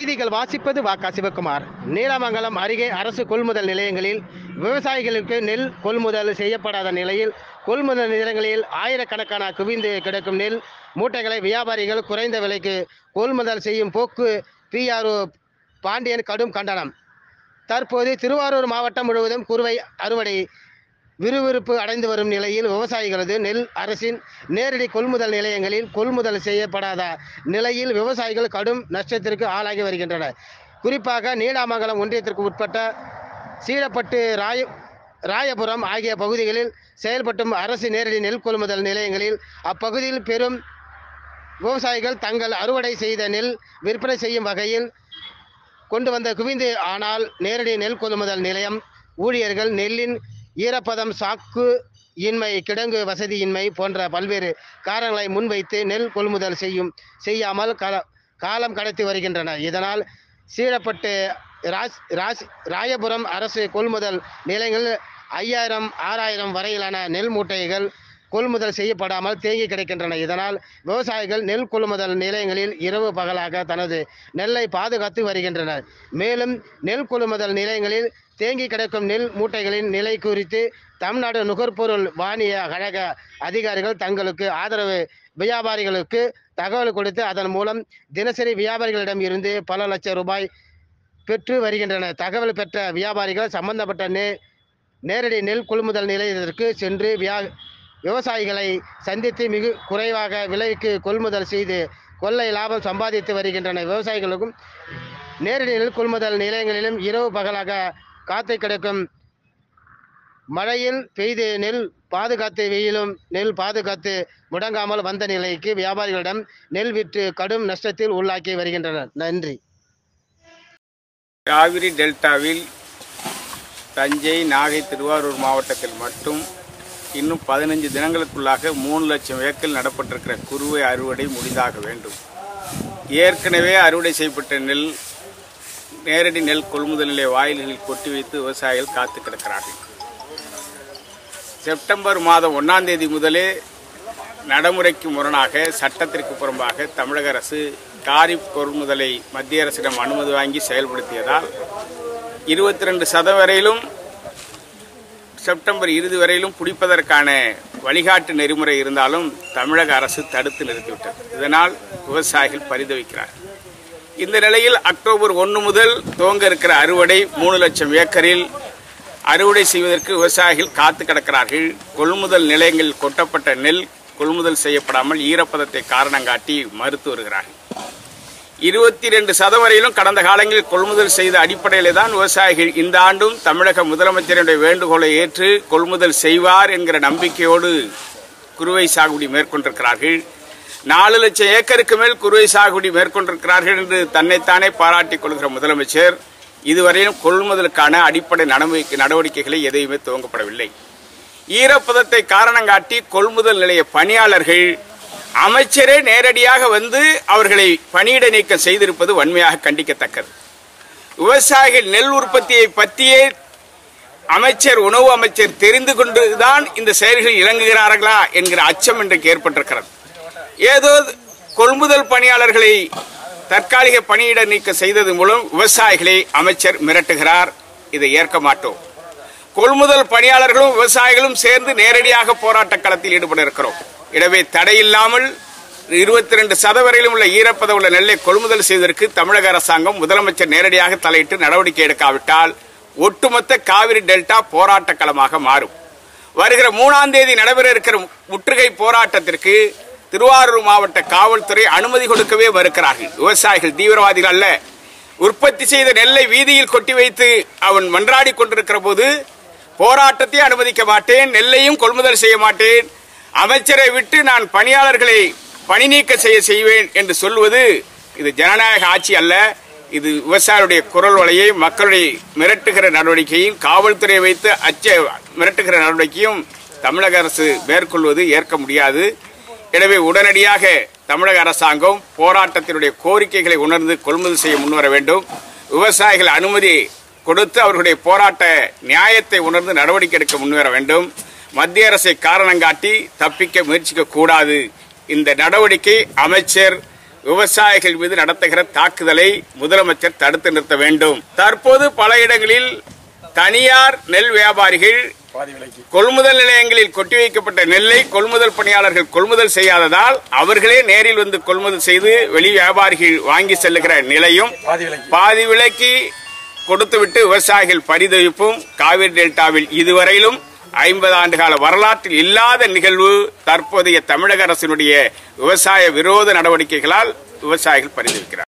செய்திகள் வாசிப்பது வாக்கா சிவகுமார். நீலமங்கலம் அருகே அரசு கொள்முதல் நிலையங்களில் விவசாயிகளுக்கு நெல் கொள்முதல் செய்யப்படாத நிலையில் கொள்முதல் நிலையங்களில் ஆயிரக்கணக்கான குவிந்து கிடக்கும் நெல் மூட்டைகளை வியாபாரிகள் குறைந்த விலைக்கு கொள்முதல் செய்யும் போக்கு PRO பாண்டியன் கடும் கண்டனம். தற்போது திருவாரூர் மாவட்டம் முழுவதும் குறுவை அறுவடை விறுவிறுப்பு அடைந்து வரும் நிலையில் விவசாயிகளது நெல் அரசின் நேரடி கொள்முதல் நிலையங்களில் கொள்முதல் செய்யப்படாத நிலையில் விவசாயிகள் கடும் நஷ்டத்திற்கு ஆளாகி வருகின்றனர். குறிப்பாக நீடாமங்கலம் ஒன்றியத்திற்கு உட்பட்ட சீலப்பட்டு ராயபுரம் ஆகிய பகுதிகளில் செயல்பட்டும் அரசு நேரடி நெல் கொள்முதல் நிலையங்களில் அப்பகுதியில் பெரும் விவசாயிகள் தங்கள் அறுவடை செய்த நெல் விற்பனை செய்யும் வகையில் கொண்டு வந்த குவிந்து, ஆனால் நேரடி நெல் கொள்முதல் நிலையம் ஊழியர்கள் நெல்லின் ஈரப்பதம், சாக்கு இன்மை, கிடங்கு வசதியின்மை போன்ற பல்வேறு காரணங்களை முன்வைத்து நெல் கொள்முதல் செய்யாமல் காலம் கடத்தி வருகின்றனர். இதனால் சீலப்பட்டு ராயபுரம் அரசு கொள்முதல் நிலையங்களில் 5000, 6000 வரையிலான நெல் மூட்டைகள் கொள்முதல் செய்யப்படாமல் தேங்கி கிடக்கின்றன. இதனால் விவசாயிகள் நெல் கொள்முதல் நிலையங்களில் இரவு பகலாக தனது நெல்லை பாதுகாத்து வருகின்றனர். மேலும் நெல் கொள்முதல் நிலையங்களில் தேங்கி கிடக்கும் நெல் மூட்டைகளின் நிலை குறித்து தமிழ்நாடு நுகர்பொருள் வாணிய கழக அதிகாரிகள் தங்களுக்கு ஆதரவு வியாபாரிகளுக்கு தகவல் கொடுத்து அதன் மூலம் தினசரி வியாபாரிகளிடம் இருந்து பல லட்சம் ரூபாய் பெற்று வருகின்றனர். தகவல் பெற்ற வியாபாரிகள் சம்பந்தப்பட்ட நேரடி நெல் கொள்முதல் நிலையத்திற்கு சென்று விவசாயிகளை சந்தித்து மிக குறைவாக விலைக்கு கொள்முதல் செய்து கொள்ளை லாபம் சம்பாதித்து வருகின்றனர். விவசாயிகளுக்கும் நேரடி நெல் கொள்முதல் நிலையங்களிலும் இரவு பகலாக காத்து கிடக்கும் மழையில் பெய்து நெல் பாதுகாத்து, வெயிலும் நெல் பாதுகாத்து முடங்காமல் வந்த நிலைக்கு வியாபாரிகளிடம் நெல் விற்று கடும் நஷ்டத்தில் உள்ளாக்கி வருகின்றனர். நன்றி. காவிரி டெல்டாவில் தஞ்சை, நாகை, திருவாரூர் மாவட்டத்தில் மட்டும் இன்னும் 15 தினங்களுக்குள்ளாக 3 லட்சம் ஏக்கரில் நடப்பட்டிருக்கிற குறுவை அறுவடை முடிந்தாக வேண்டும். ஏற்கனவே அறுவடை செய்யப்பட்ட நெல் நேரடி நெல் கொள்முதல் நிலைய வாயில்களில் கொட்டி வைத்து விவசாயிகள் காத்து கிடக்கிறார்கள். செப்டம்பர் மாதம் 1ஆம் தேதி முதலே நடைமுறைக்கு முரணாக, சட்டத்திற்கு புறம்பாக தமிழக அரசு காரிஃப் கொள்முதலை மத்திய அரசிடம் அனுமதி வாங்கி செயல்படுத்தியதால் 22% வரையிலும் செப்டம்பர் இறுதி வரையிலும் பிடிப்பதற்கான வழிகாட்டு நெறிமுறை இருந்தாலும் தமிழக அரசு தடுத்து நிறுத்திவிட்டது. இதனால் விவசாயிகள் பரிதவிக்கிறார். இந்த நிலையில் அக்டோபர் 1 முதல் துவங்க இருக்கிற அறுவடை 3 லட்சம் ஏக்கரில் அறுவடை செய்வதற்கு விவசாயிகள் காத்து கிடக்கிறார்கள். கொள்முதல் நிலையங்களில் கொட்டப்பட்ட நெல் கொள்முதல் செய்யப்படாமல் ஈரப்பதத்தை காரணம் காட்டி மறுத்து வருகிறார்கள். 22% வரையிலும் கடந்த காலங்களில் கொள்முதல் செய்த அடிப்படையிலே தான் விவசாயிகள் இந்த ஆண்டும் தமிழக முதலமைச்சருடைய வேண்டுகோளை ஏற்று கொள்முதல் செய்வார் என்கிற நம்பிக்கையோடு குறுவை சாகுபடி மேற்கொண்டிருக்கிறார்கள். 4 லட்சம் ஏக்கருக்கு மேல் குறுவை சாகுபடி மேற்கொண்டிருக்கிறார்கள் என்று தன்னைத்தானே பாராட்டிக் கொள்கிற முதலமைச்சர் இதுவரையிலும் கொள்முதலுக்கான அடிப்படை நடவடிக்கைகளை எதையுமே துவங்கப்படவில்லை. ஈரப்பதத்தை காரணம் காட்டி கொள்முதல் நிலைய பணியாளர்கள் அமைச்சரே நேரடியாக வந்து அவர்களை பணியிட நீக்கம் செய்திருப்பது வன்மையாக கண்டிக்கத்தக்கது. விவசாயிகள் நெல் உற்பத்தியை பற்றியே உணவு அமைச்சர் தெரிந்து கொண்டுதான் இந்த செயல்களில் இறங்குகிறார்களா என்கிற அச்சம் இன்றைக்கு ஏற்பட்டிருக்கிறது. ஏதோ கொள்முதல் பணியாளர்களை தற்காலிக பணியிட நீக்கம் செய்தது மூலம் விவசாயிகளை அமைச்சர் மிரட்டுகிறார். இதை ஏற்க மாட்டோம். கொள்முதல் பணியாளர்களும் விவசாயிகளும் சேர்ந்து நேரடியாக போராட்ட களத்தில் ஈடுபட இருக்கிறோம். எனவே தடையில்லாமல் 22% வரையிலும் உள்ள ஈரப்பதம் உள்ள நெல்லை கொள்முதல் செய்வதற்கு தமிழக அரசாங்கம், முதலமைச்சர் நேரடியாக தலையிட்டு நடவடிக்கை எடுக்காவிட்டால் ஒட்டுமொத்த காவிரி டெல்டா போராட்ட களமாக மாறும். வருகிற 3ஆம் தேதி நடைபெற இருக்கிற முற்றுகை போராட்டத்திற்கு திருவாரூர் மாவட்ட காவல்துறை அனுமதி கொடுக்கவே மறுக்கிறார்கள். விவசாயிகள் தீவிரவாதிகள் அல்ல. உற்பத்தி செய்த நெல்லை வீதியில் கொட்டி வைத்து அவன் மன்றாடி கொண்டிருக்கிற போது போராட்டத்தை அனுமதிக்க மாட்டேன், நெல்லையும் கொள்முதல் செய்ய மாட்டேன், அமைச்சரை விட்டு நான் பணியாளர்களை பணி நீக்க செய்வேன் என்று சொல்வது இது ஜனநாயக ஆட்சி அல்ல. இது விவசாயிகளுடைய குரல் வலையை, மக்களுடைய மிரட்டுகிற நடவடிக்கையும், காவல்துறையை வைத்து மிரட்டுகிற நடவடிக்கையும் தமிழக அரசு மேற்கொள்வது ஏற்க முடியாது. எனவே உடனடியாக தமிழக அரசாங்கம் போராட்டத்தினுடைய கோரிக்கைகளை உணர்ந்து கொள்முதல் செய்ய முன்வர வேண்டும். விவசாயிகள் அனுமதி கொடுத்து அவர்களுடைய போராட்ட நியாயத்தை உணர்ந்து நடவடிக்கை எடுக்க முன்வர வேண்டும். மத்திய அரசை காரணம் காட்டி தப்பிக்க முயற்சிக்க கூடாது. இந்த நடவடிக்கை அமைச்சர் விவசாயிகள் மீது நடத்துகிற தாக்குதலை முதலமைச்சர் தடுத்து நிறுத்த வேண்டும். தற்போது பல இடங்களில் தனியார் நெல் வியாபாரிகள் கொள்முதல் நிலையங்களில் கொட்டி வைக்கப்பட்ட நெல்லை கொள்முதல் பணியாளர்கள் கொள்முதல் செய்யாததால் அவர்களே நேரில் வந்து கொள்முதல் செய்து வெளி வியாபாரிகள் வாங்கி செல்லுகிற நிலையும், பாதி விலைக்கு கொடுத்துவிட்டு விவசாயிகள் பரிதவிப்பும் காவிரி டெல்டாவில் இதுவரையிலும் 50 ஆண்டுகால வரலாற்றில் இல்லாத நிகழ்வு தற்போதைய தமிழக அரசினுடைய விவசாய விரோத நடவடிக்கைகளால் விவசாயிகள் பரிதவிக்கிறார்.